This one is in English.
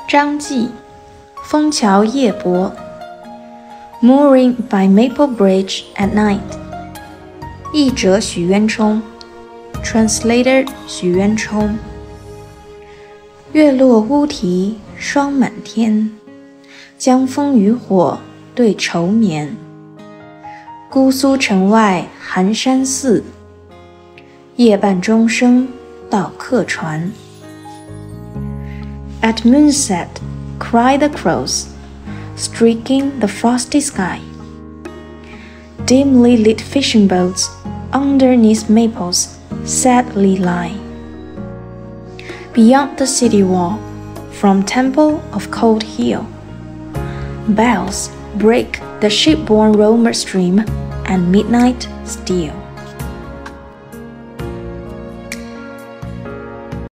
张继，枫桥夜泊 Mooring by Maple Bridge at night 译者许渊冲 Translator Xu YuanChong 月落乌啼霜满天，江枫渔火对愁眠。姑苏城外寒山寺，夜半钟声到客船。At moonset cry the crows, streaking the frosty sky. Dimly lit fishing boats underneath maples sadly lie. Beyond the city wall, from temple of cold hill, bells break the ship-borne roamer stream at midnight still.